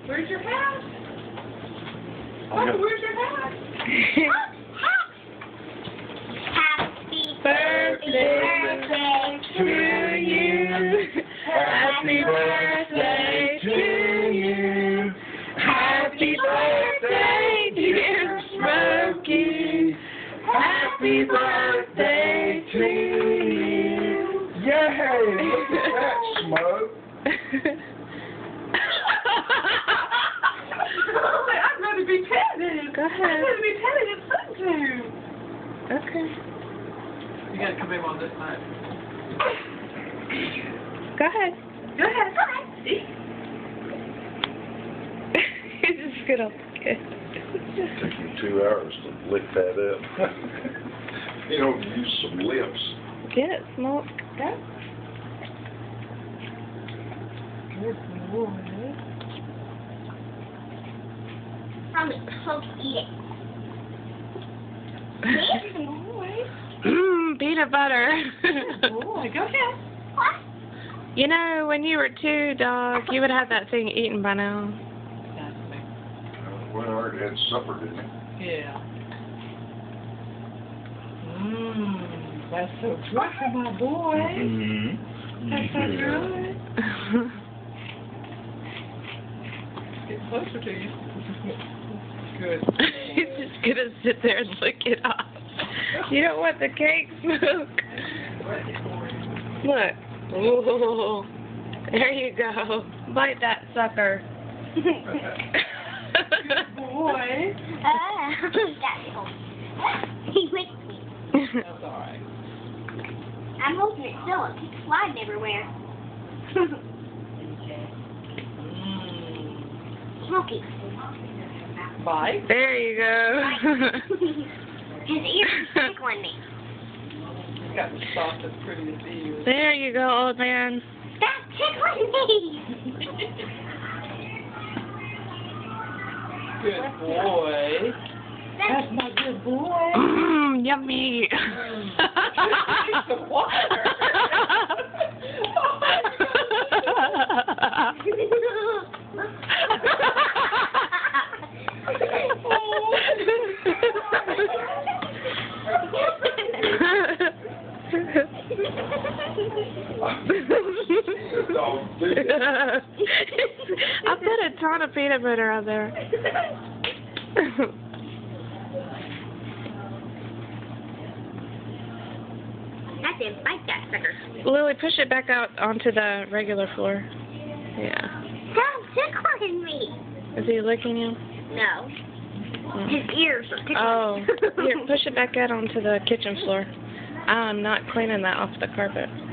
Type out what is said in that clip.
Where's your hat? Oh, where's your hat? Happy birthday to you. Happy birthday to you. Happy birthday, dear Smokey. Happy birthday to you. Yay! Look at that, Smoke. I'd rather be petted. Go ahead. I'd rather be petted and sung to. Okay. You gotta come in on this side. Go ahead. Go ahead. Go ahead. He's just gonna get. Took you 2 hours to lick that up. You know, use some lips. Get it, Smoke. Go. Good boy. I'm supposed to eat it. Good boy. Peanut butter. Good boy. Go ahead. What? You know, when you were 2, dog, you would have that thing eaten by now. Well, I already had supper, didn't I? Yeah. That's so good for my boy. Mm-hmm. That's so good. Get closer to you. Good. He's just gonna sit there and lick it off. You don't want the cake, Smoke. Look. Ooh. There you go. Bite that sucker. Good boy. He licked me. That's all right. I'm holding it still. It keeps sliding everywhere. Smokey. Bye. There you go. His ears are tickling me. He's got the softest, prettiest ears. There you go, old man. Stop tickling me. Good boy. That's my good boy. Yummy. Drink some water. I put a ton of peanut butter on there. I didn't bite that sucker. Lily, push it back out onto the regular floor. Yeah. Stop tickling me. Is he licking you? No. His ears are tickling Oh. me. Here, push it back out onto the kitchen floor. I'm not cleaning that off the carpet.